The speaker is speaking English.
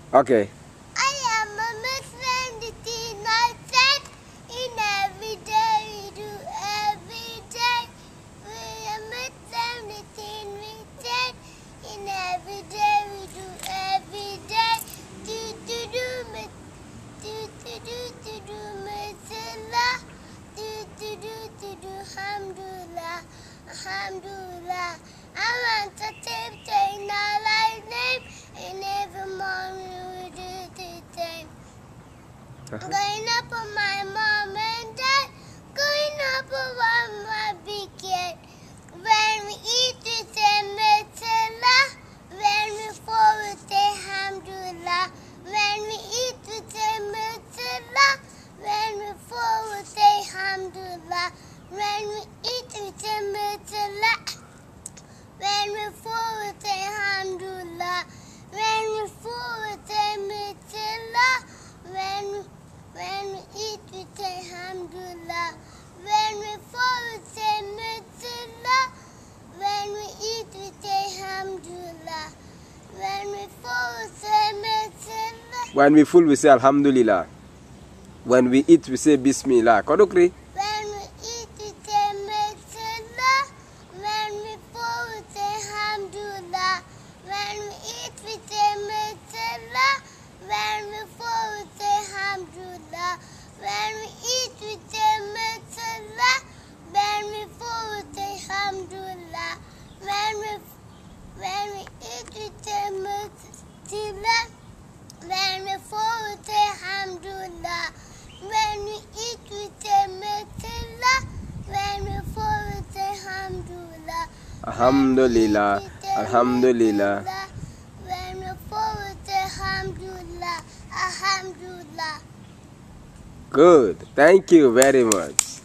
Okay. I am a Muslim, the teen I said, in every day we do every day. We are Muslim, the teen we said, in every day we do every day. Do do do do do do do do Mashallah. Do do do do do Alhamdulillah, Alhamdulillah. I want to say Allah's name in every morning we do the same. Going up on my mom and dad, going up on my big kid. When we eat we say Mashallah, when we fall we say Alhamdulillah. When we eat we say Mashallah, when we fall we say Alhamdulillah. When we eat we say Mashallah, when we fall we say Alhamdulillah. When we fall we say Mashallah, when we eat we say Alhamdulillah. When we fall we say Mashallah, when we eat we say Alhamdulillah. When we fall we say Mashallah. When we full we say Alhamdulillah. When we eat we say Bismillah. Kodokri. When we eat we say Mashallah. When we fall we say Alhamdulillah. When we eat we say Mashallah. When we fall we say Alhamdulillah. When we eat we say Mashallah. When we fall we say Alhamdulillah. When we eat we say Mashallah. When we fall we say Alhamdulillah. When we eat we say Mashallah. When we fall we say Alhamdulillah. Alhamdulillah. Alhamdulillah. When we fall we say Alhamdulillah. Alhamdulillah. Good. Thank you very much.